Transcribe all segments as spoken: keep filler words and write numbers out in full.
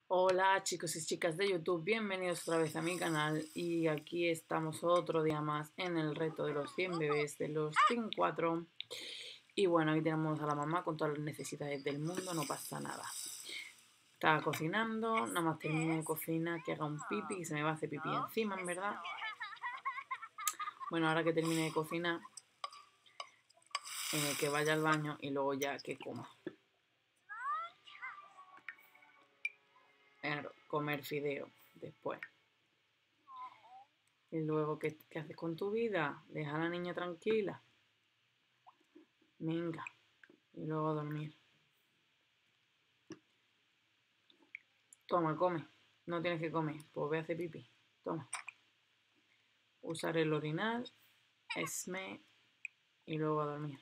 Hola chicos y chicas de YouTube, bienvenidos otra vez a mi canal y aquí estamos otro día más en el reto de los cien bebés de los Team cuatro. Y bueno, aquí tenemos a la mamá con todas las necesidades del mundo, no pasa nada. Está cocinando, nada más termine de cocinar que haga un pipi, que se me va a hacer pipí encima, en verdad. Bueno, ahora que termine de cocinar, eh, que vaya al baño y luego ya que coma. Claro, comer fideo después. Y luego, ¿qué, qué haces con tu vida? Deja a la niña tranquila. Venga. Y luego a dormir. Toma, come. No tienes que comer. Pues ve a hacer pipí. Toma. Usar el orinal. Esme. Y luego a dormir.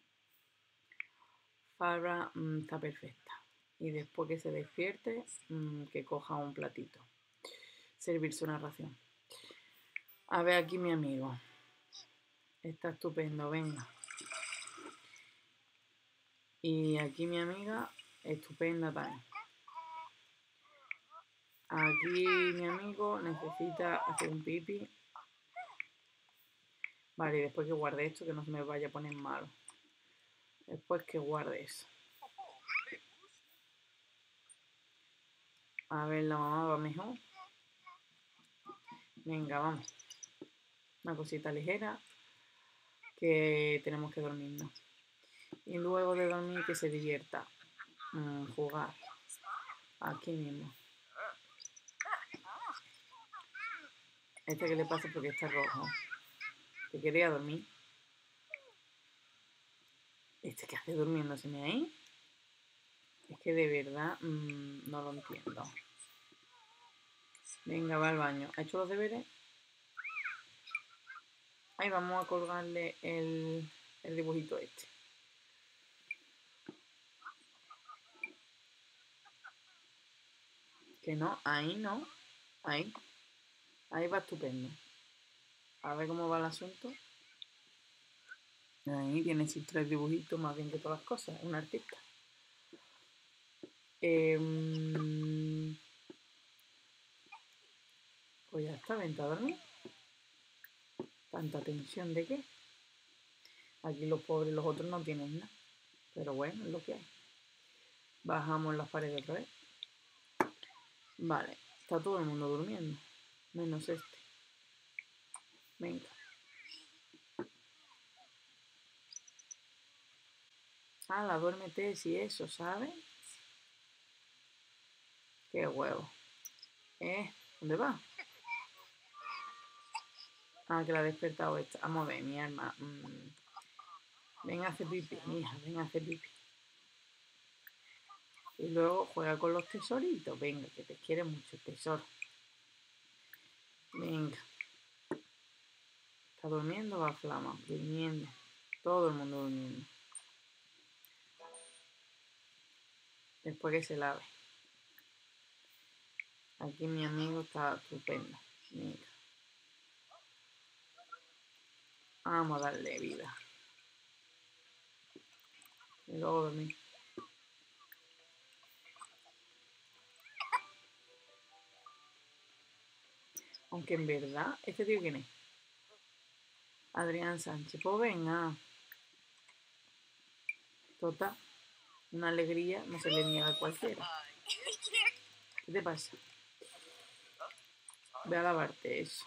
Farah mmm, está perfecta. Y después que se despierte, mmm, que coja un platito. Servirse una ración. A ver aquí mi amigo. Está estupendo, venga. Y aquí mi amiga, estupenda también. Aquí mi amigo necesita hacer un pipi. Vale, y después que guarde esto, que no se me vaya a poner malo. Después que guarde eso. A ver, la mamá va mejor. Venga, vamos. Una cosita ligera. Que tenemos que dormirnos. Y luego de dormir que se divierta. Mm, jugar. Aquí mismo. Este que le pasa porque está rojo. Que quería dormir. Este que hace durmiéndoseme ahí. Es que de verdad mmm, no lo entiendo. Venga, va al baño. ¿Ha hecho los deberes? Ahí vamos a colgarle el, el dibujito este. Que no, ahí no. Ahí. Ahí va estupendo. A ver cómo va el asunto. Ahí tiene sus tres dibujitos más bien que todas las cosas. Un artista. Eh, pues ya está, vente a dormir. ¿Tanta tensión de qué? Aquí los pobres, los otros no tienen nada. Pero bueno, es lo que hay. Bajamos las paredes otra vez. Vale, está todo el mundo durmiendo. Menos este. Venga. Ala, duérmete si eso, ¿sabes? Qué huevo. ¿Eh? ¿Dónde va? Ah, que la ha despertado esta. Vamos a ver, mi alma. Mm. Ven a hacer pipi, hija, ven a hacer pipi. Y luego juega con los tesoritos. Venga, que te quiere mucho, tesoro. Venga. ¿Está durmiendo? Va flama. Durmiendo. Todo el mundo durmiendo. Después que se lave. Aquí mi amigo está estupendo. Venga. Vamos a darle vida. Y luego dormir. Aunque en verdad, ¿este tío quién es? Adrián Sánchez. Pues venga. Total. Una alegría no se le niega a cualquiera. ¿Qué te pasa? Ve a lavarte eso.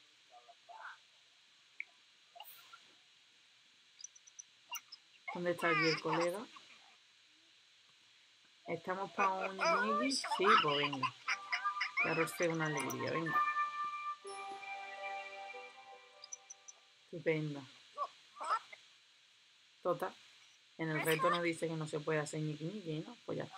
¿Dónde está aquí el colega? ¿Estamos para un ñigui? Sí, pues venga. Claro, es una alegría, venga. Estupendo. Total. En el reto nos dice que no se puede hacer ñiqui ñiqui, ¿no? Pues ya está.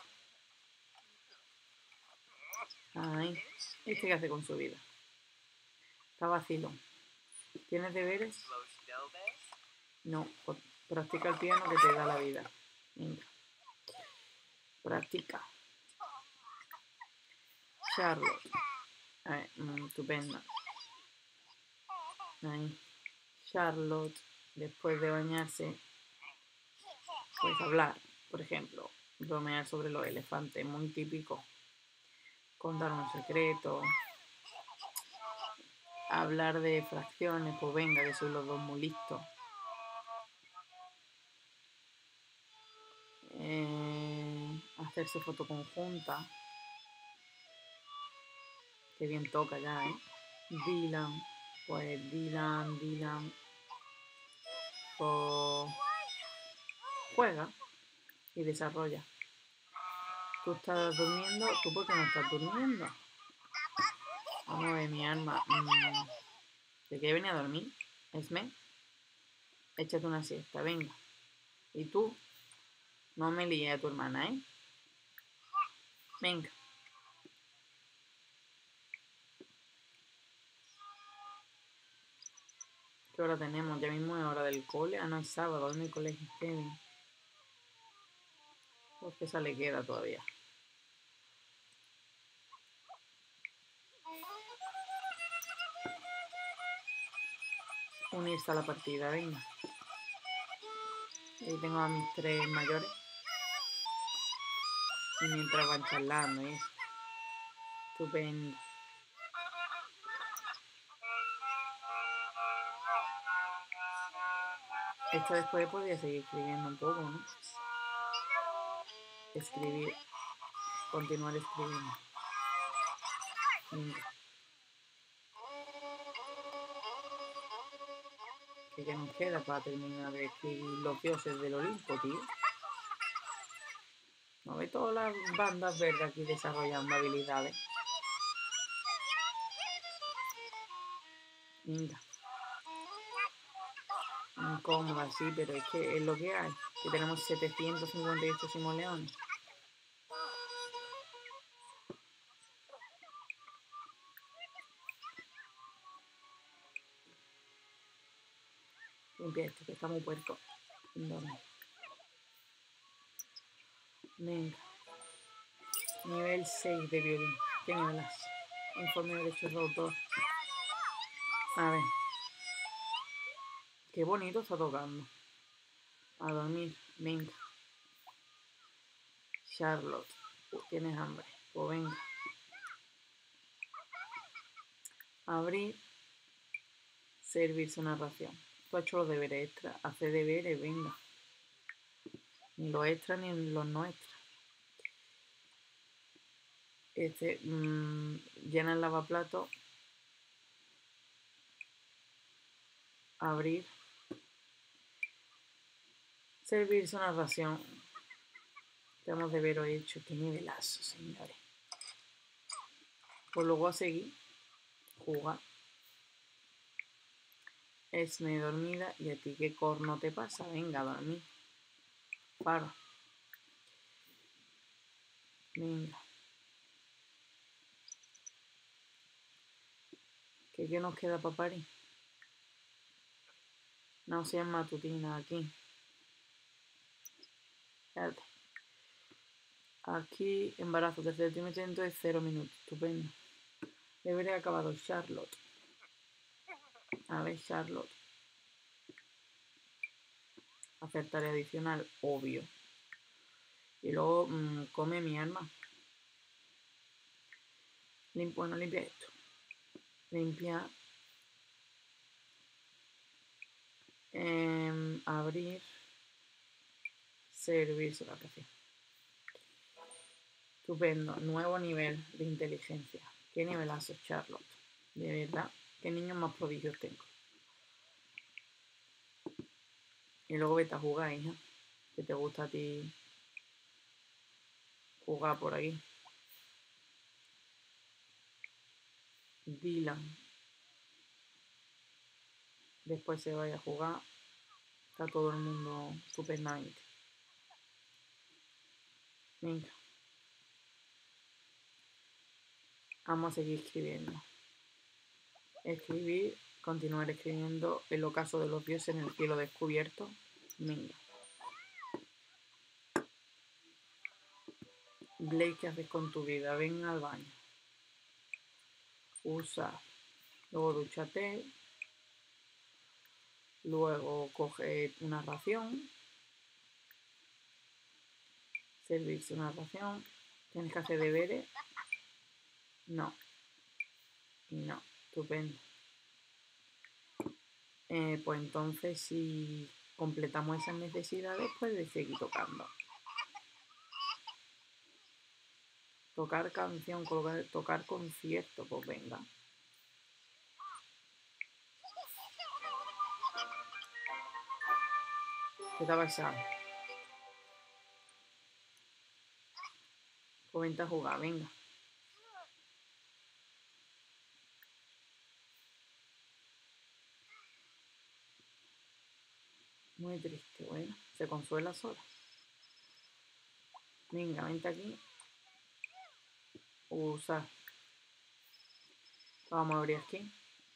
Ay, ¿este qué hace con su vida? Está vacilo. ¿Tienes deberes? No, pues practica el piano que te da la vida. Venga. Practica. Charlotte. Ay, mm, estupenda. Ahí. Charlotte, después de bañarse, pues hablar, por ejemplo, bromear sobre los elefantes, muy típico. contar un secreto, hablar de fracciones, pues venga, que soy los dos muy listos. Eh, hacerse foto conjunta. Que bien toca ya, ¿eh? Dylan, pues Dylan, Dylan, pues juega y desarrolla. Tú estás durmiendo, ¿tú por qué no estás durmiendo? Vamos a ver, mi alma. Mm, ¿de qué venía a dormir? Esme, échate una siesta, venga. Y tú, no me líes a tu hermana, ¿eh? Venga. ¿Qué hora tenemos? Ya mismo es hora del cole. Ah, no, es sábado, en el colegio Kevin. Pues que esa le queda todavía. Unirse a la partida, venga. Ahí tengo a mis tres mayores. Y mientras van charlando y eso. Estupendo. Esto después podría seguir escribiendo un poco, ¿no? Escribir. Continuar escribiendo. Venga. Que ya nos queda para terminar de escribir los dioses del Olimpo, tío. ¿No ve todas las bandas verdes aquí desarrollando habilidades? Venga. Incómoda, sí, pero es que es lo que hay. Que tenemos setecientos cincuenta y ocho simoleones. Limpia esto, que está muy puerco. Venga. Nivel seis de violín. ¿Qué nivel has? Informe de derechos de autor. A ver. Qué bonito está tocando. A dormir. Venga. Charlotte. Uh, tienes hambre. Pues venga. Abrir. Servirse una ración. Tú has hecho los deberes extra. Hace deberes, venga. Ni los extras ni los no extras. Este, mmm, llena el lavaplato. Abrir. Servirse una ración. Tenemos deberes hechos. Qué nivelazo, señores. Pues luego a seguir. Jugar. Esme dormida. ¿Y a ti qué corno te pasa? Venga, a dormir. Para. Venga. ¿Qué, qué nos queda para parir? Náuseas matutinas aquí. Espérate. Aquí, embarazo tercer trimestre, entonces cero minutos. Estupendo. Debería haber acabado Charlotte. A ver, Charlotte. Hacer tarea adicional, obvio. Y luego mmm, come mi alma. Lim bueno, limpia esto. Limpia. Eh, abrir. Servirse la café. Estupendo. Nuevo nivel de inteligencia. ¿Qué nivelazo, Charlotte? De verdad. ¿Qué niños más prodigios tengo? Y luego vete a jugar, hija. Que te gusta a ti jugar por aquí. Dylan. Después se vaya a jugar. Está todo el mundo estupendamente. Venga. Vamos a seguir escribiendo. Escribir. Continuar escribiendo el ocaso de los dioses en el cielo descubierto. Venga. Blake, ¿qué haces con tu vida? Ven al baño. Usa. Luego dúchate. Luego coge una ración. Servirse una ración. Tienes que hacer deberes. No. Y no. Estupendo. Eh, pues entonces si completamos esas necesidades, pues de seguir tocando. Tocar canción, colocar, tocar concierto, pues venga. ¿Qué te ha pasado? Pues vente a jugar, venga. Muy triste, bueno. Se consuela sola. Venga, vente aquí. Usar. Vamos a abrir aquí.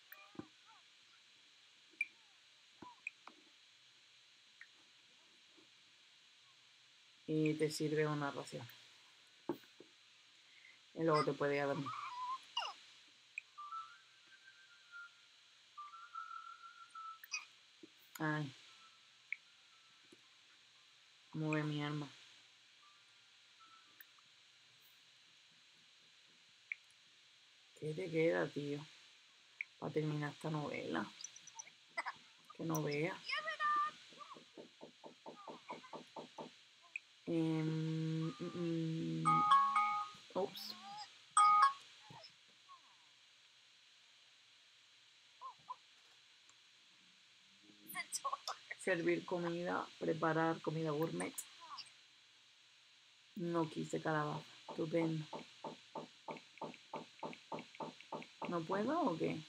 Y te sirve una ración. Y luego te puedes ir a dormir. Ay. Mueve mi alma. ¿Qué te queda, tío? Para terminar esta novela. Que no veas. Eh, mm, mm, ups. Servir comida, preparar comida gourmet. No quise calabaza. Estupendo. ¿No puedo o qué?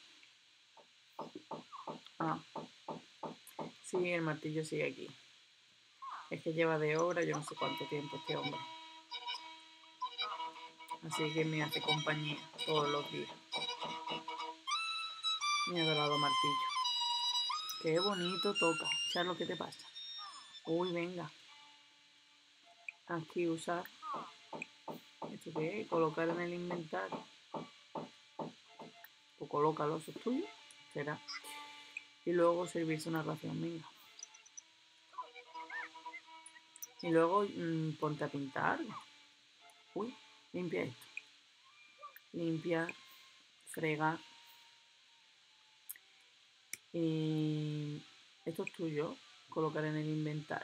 Ah. Sí, el martillo sigue aquí. Es que lleva de obra yo no sé cuánto tiempo este hombre. Así que me hace compañía todos los días. Mi adorado martillo. Qué bonito toca. ¿Sabes lo que te pasa? Uy, venga. Aquí usar. ¿Esto qué es? Colocar en el inventario. O colócalo, eso es tuyo. Será. Y luego servirse una ración, venga. Y luego mmm, ponte a pintar. Uy, limpia esto. Limpiar, fregar. Y esto es tuyo. Colocar en el inventario.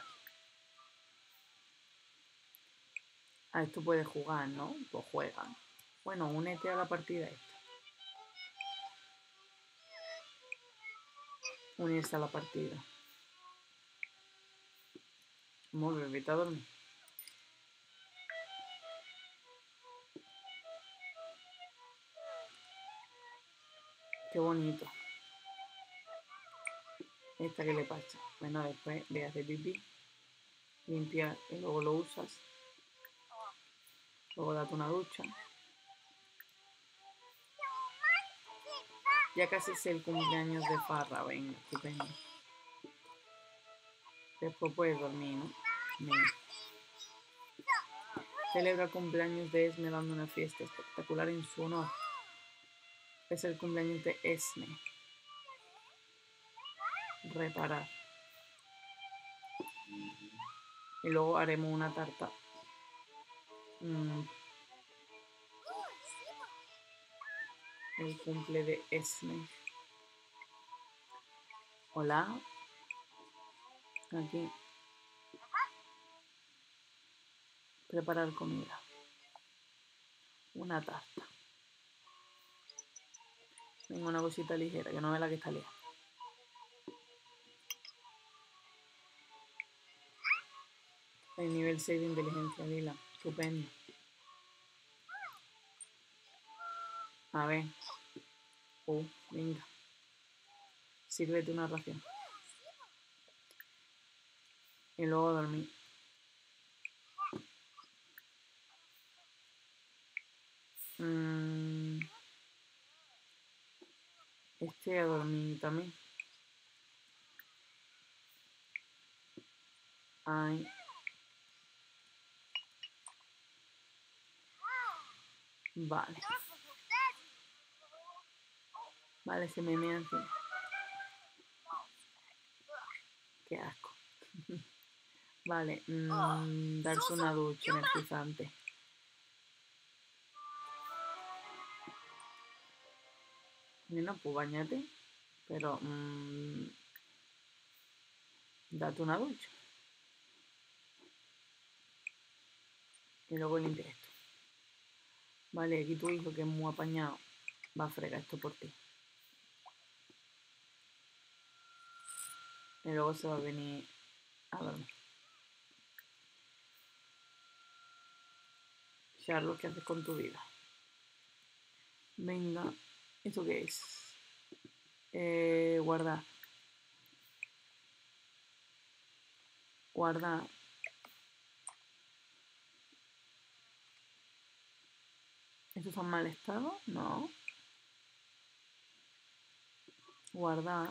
A esto puedes jugar, ¿no? Pues juega. Bueno, únete a la partida esta. Unirse a la partida. Muy bien, vete a dormir. Qué bonito. Esta que le pasa. Bueno, después ve a hacer pipí. Limpiar y luego lo usas. Luego date una ducha. Ya casi es el cumpleaños de Farra, venga, estupendo. Después puedes dormir, ¿no? Venga. Celebra el cumpleaños de Esme dando una fiesta espectacular en su honor. Es el cumpleaños de Esme. Reparar. Y luego haremos una tarta. Mm. El cumple de Esme. Hola. Aquí. Preparar comida. Una tarta. Venga, una cosita ligera, que no ve la que está lejos. El nivel seis de inteligencia, Lila. Estupendo. A ver. Oh, venga. Sírvete una ración. Y luego dormir. Mm. Este a dormir también. Ay. Vale. Vale, se me mea encima. Qué asco. Vale. Mmm, darse una ducha energizante. Bueno, pues bañate, pero mmm, date una ducha. Y luego limpia esto. Vale, aquí tu hijo, que es muy apañado, va a fregar esto por ti. Y luego se va a venir a dormir. Charlotte, ¿qué haces con tu vida? Venga, ¿esto qué es? Eh, guardar. Guardar. ¿Esto está en mal estado? No. Guardar.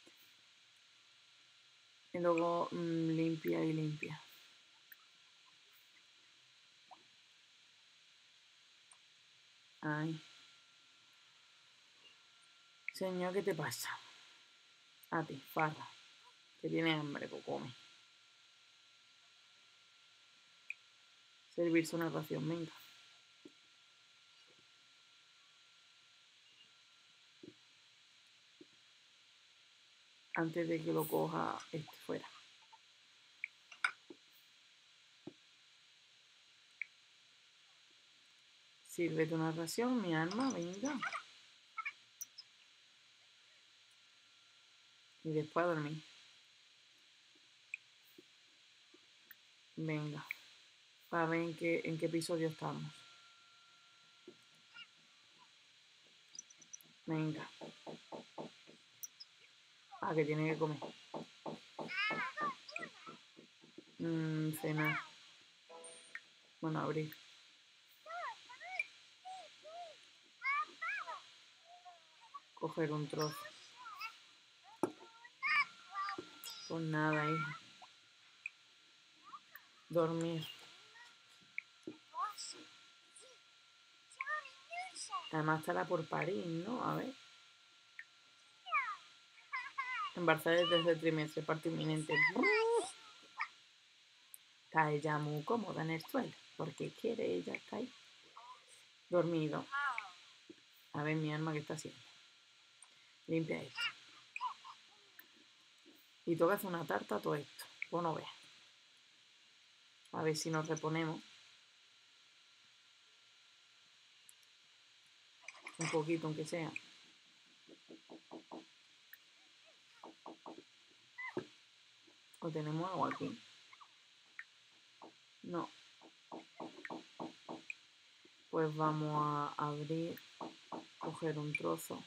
Y luego mmm, limpia y limpia. Ay. Señor, ¿qué te pasa? A ti, farra. Que tienes hambre, pues come. Servirse una ración, venga. Antes de que lo coja este fuera. Sírvete una ración, mi alma, venga. Y después a dormir. Venga. Para ver en qué, en qué episodio estamos. Venga. Ah, que tiene que comer. Mmm, cenar. Bueno, abrir. Coger un trozo. Pues nada, hija. Dormir. Además estará por París, ¿no? A ver. Embarazada desde el tercer trimestre, parto inminente. Está ella muy cómoda en el suelo. Porque quiere ella estar ahí. Dormido. A ver mi alma, ¿qué está haciendo? Limpia esto. Y toca hacer una tarta a todo esto. Pues no veas. A ver si nos reponemos. Un poquito, aunque sea. ¿O tenemos algo aquí? No. Pues vamos a abrir, coger un trozo.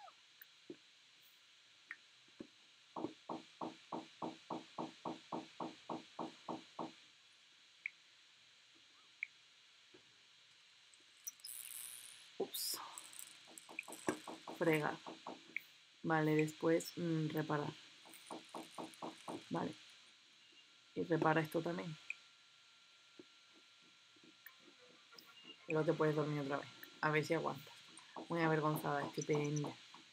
Ups. Fregar. Vale, después mmm, reparar. Vale. Y repara esto también. Y luego te puedes dormir otra vez. A ver si aguantas. Muy avergonzada, estupenda.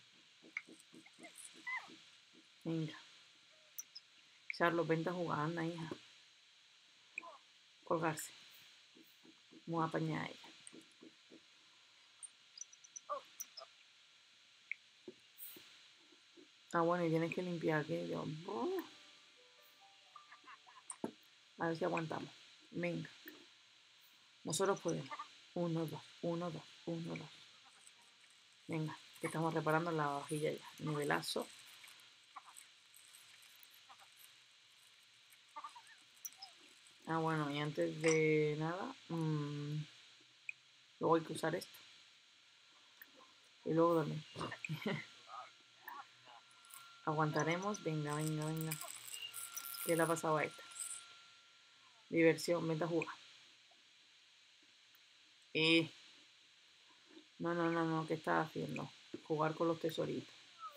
Venga. Charlotte, vente a jugar, anda, hija. Colgarse. Muy apañada ella. Ah, bueno, y tienes que limpiar aquello. A ver si aguantamos. Venga. Nosotros podemos. Uno, dos, uno, dos, uno, dos. Venga, que estamos reparando la vajilla ya. Nivelazo. Ah, bueno, y antes de nada, mmm, luego hay que usar esto. Y luego dormir. Aguantaremos. Venga, venga, venga. ¿Qué le ha pasado a esta? Diversión, vente a jugar. Eh. No, no, no, no. ¿Qué estás haciendo? Jugar con los tesoritos.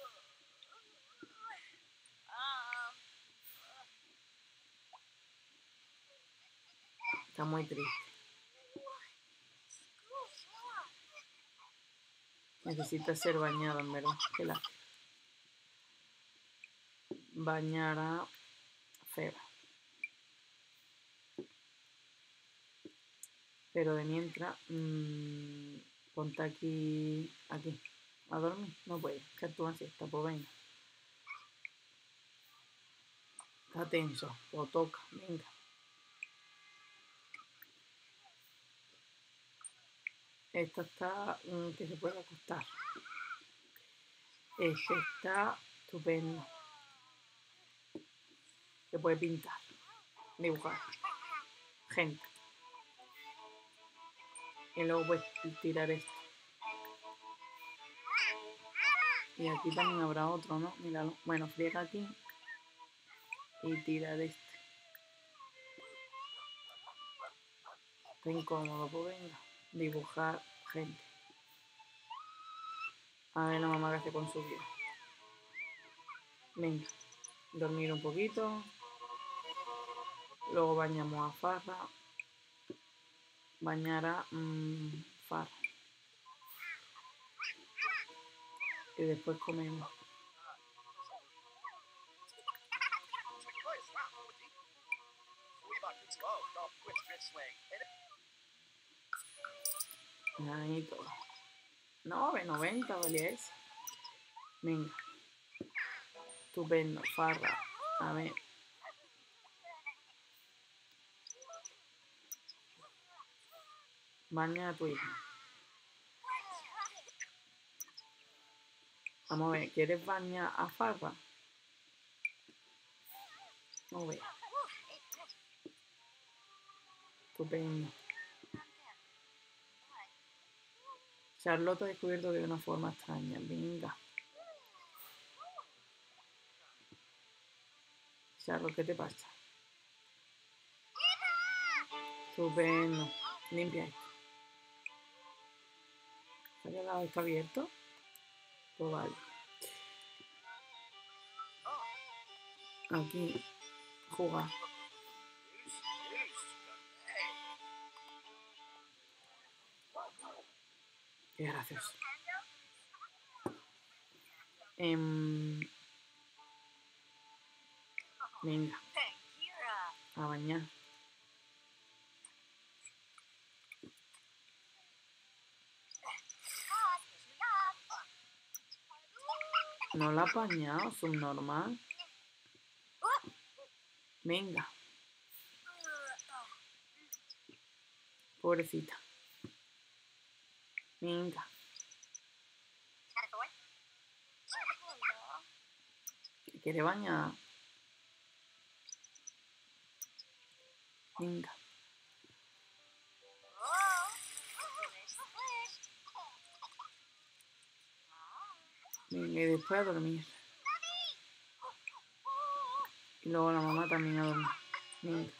Está muy triste. Necesita ser bañado, en verdad. Qué lástima. Bañar a Feba. Pero de mientras, mmm, ponte aquí, aquí. a dormir. No puede. Echarte una siesta, pues venga. Está tenso. Lo toca. Venga. Esta está mm, que se puede acostar. Este está estupendo. Se puede pintar. Dibujar. Gente. Y luego puedes tirar esto. Y aquí también habrá otro, ¿no? Míralo. Bueno, friega aquí. Y tirar este. Está incómodo, pues venga. Dibujar gente. A ver la mamá que hace con su vida. Venga. Dormir un poquito. Luego bañamos a Farra. Bañar a mmm, Farra. Y después comemos. Ahí todo. No, de noventa valía eso. Venga. Estupendo, Farra. A ver. Baña a tu hija. Vamos a ver, ¿quieres bañar a Farra? No veo. Estupendo. Charlotte ha descubierto de una forma extraña. Venga. Charlotte, ¿qué te pasa? Estupendo. Limpia esto. ¿Se ha quedado esto abierto? Pues vale. Aquí. Jugar. Qué gracioso. Eh, venga. A bañar. No la ha bañado, subnormal. Venga. Pobrecita. Venga. ¿Quiere bañar? Venga. Venga, y después a dormir. Y luego la mamá también a dormir. Venga.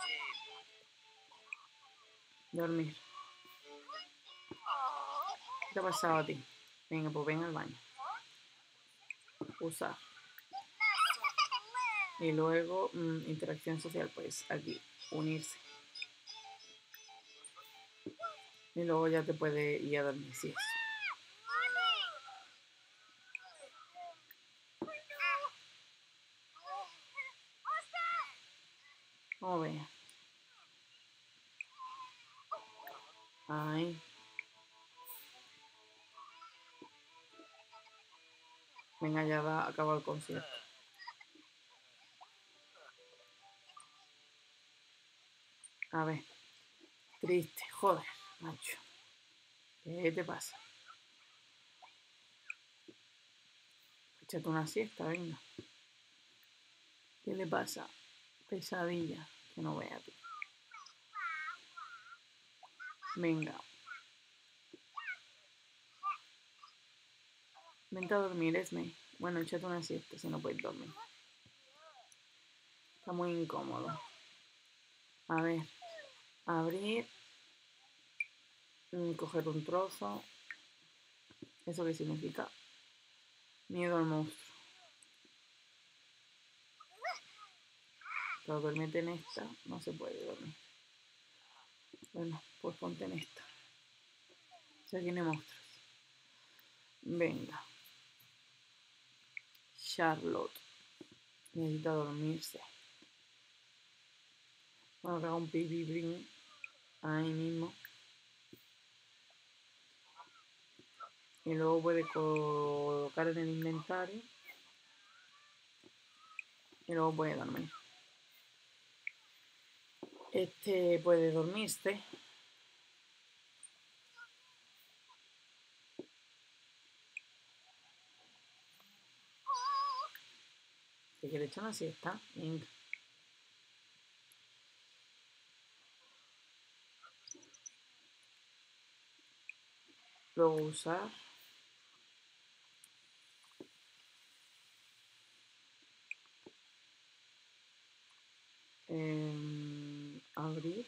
Dormir. ¿Qué te ha pasado a ti? Venga, pues ven al baño. Usar. Y luego, mmm, interacción social, pues aquí, unirse. Y luego ya te puedes ir a dormir, si es. Vamos a ver. Ay. Venga, ya va a acabar el concierto. A ver. Triste, joder, macho. ¿Qué te pasa? Échate una siesta, venga. ¿Qué le pasa? Pesadilla, que no vea tú. Venga. Vente a dormir, Esme. Bueno, échate una siesta si no puedes dormir. Está muy incómodo. A ver. Abrir. Coger un trozo. ¿Eso qué significa? Miedo al monstruo. Pero duérmete en esta. No se puede dormir. Bueno, pues ponte en esta. Ya tiene monstruos. Venga. Charlotte. Necesita dormirse. Bueno, que haga un pipi brin. Ahí mismo. y luego puede colocar en el inventario y luego puede dormir. Este puede dormirse. Si quiere echar una siesta, venga. Luego usar eh, abrir,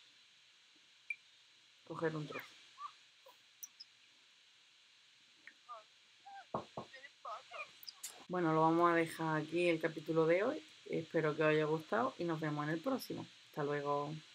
coger un trozo. Bueno, lo vamos a dejar aquí el capítulo de hoy. Espero que os haya gustado y nos vemos en el próximo. Hasta luego.